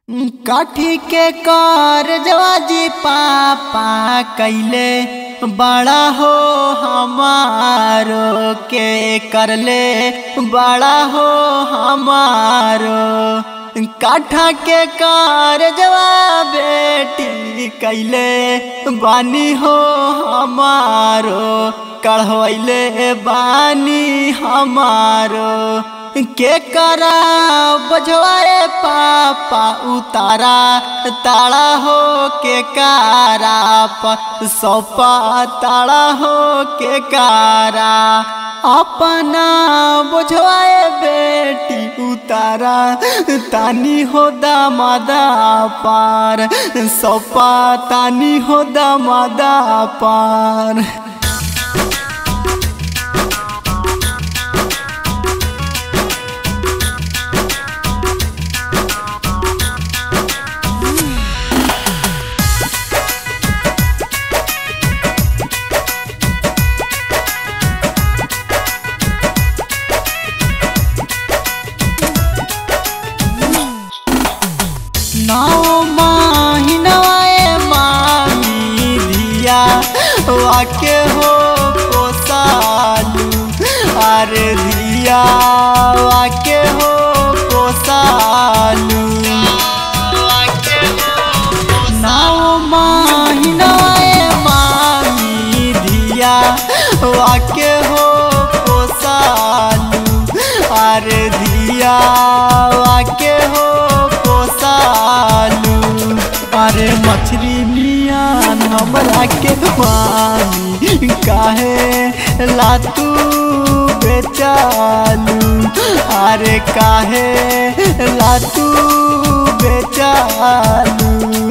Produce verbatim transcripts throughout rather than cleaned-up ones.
काठी के कर जवाजी पापा कैले बड़ा हो हमारो के करले बड़ा हो हमारो। काठा के कर जवा बेटी कैले बानी हो हमारो कढ़वैले बानी हमारो। के करा बजवाए पापा उतारा ताड़ा हो के कारा सौपा ताड़ा हो के कारा। अपना बुझवाए बेटी उतारा तानी हो दामादा पार सौपा तानी हो दामादा पार। नौ महीनवाए मामी धिया वाके हो पोसालू अरे धिया वाके हो पोसालू। नौ महीनवाए मामी धिया वाके हो पोसालू अरे धिया वाके हो पोसालू। अरे मछली मियान हमरा के मामी काहे लातू बेचालू अरे काहे लातू बेचालू।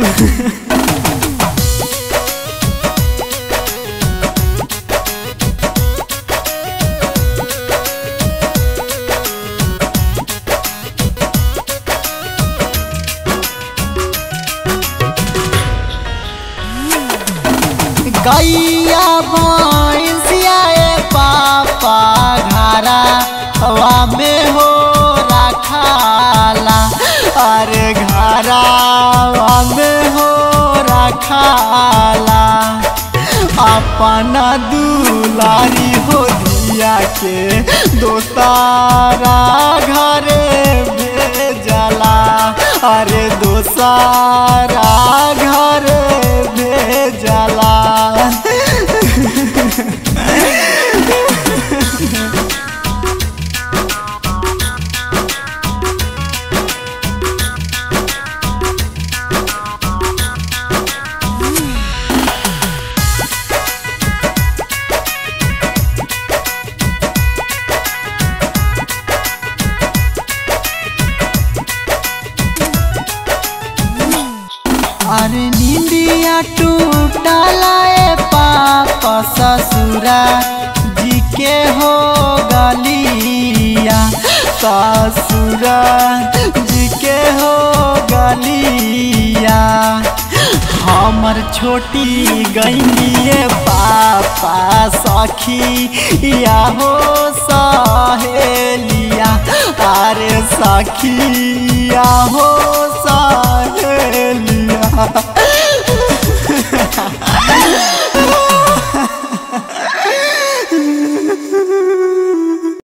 गैया भैंसिया पापा घरा हवा में हो रखाला अरे घरा हवा में हो रखाला। अपना दुलारी हो दिया के दोसारा घरे भेजला अरे दोसारा घरे भेजला। अरे नींदिया टूटला पापा ससुरा जी के हो गलिया ससुरा जी के हो गलिया। हमर छोटी गैनिए पापा सखिया हो सहेलिया अरे सखिया हो सहेलिया।